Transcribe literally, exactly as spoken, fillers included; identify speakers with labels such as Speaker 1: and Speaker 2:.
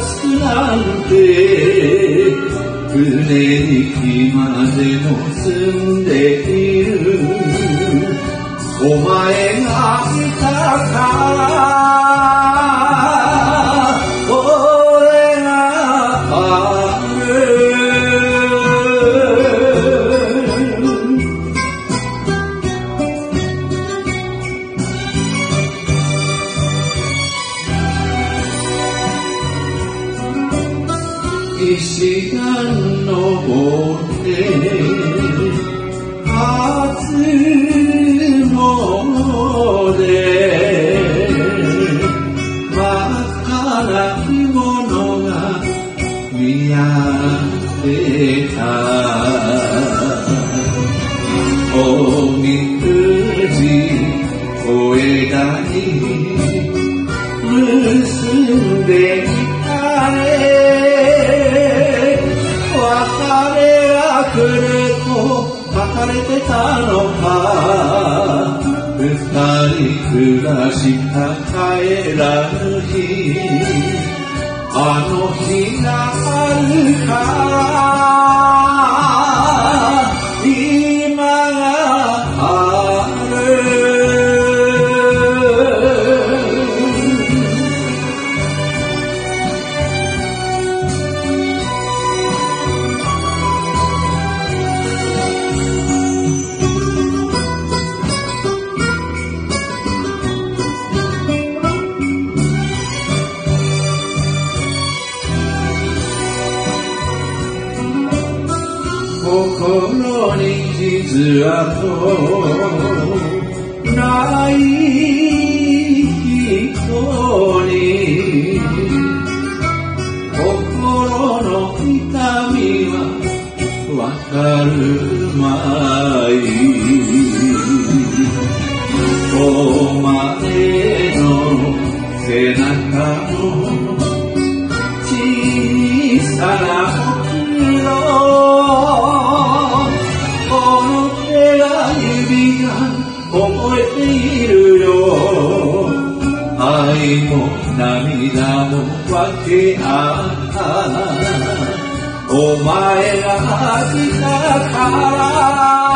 Speaker 1: つなんて船に今でも住んでいるお前がいたから俺がある石段登って初詣真っ赤な着物が似合ってたおみくじお枝に結んでいたね別れが来ると書かれてたのか二人暮らした帰らぬ日あの日があるから今がある心に傷跡ない人に心の痛みはわかるまいお前の背中の小さな覚えているよ愛も涙も分け合ったお前が来たから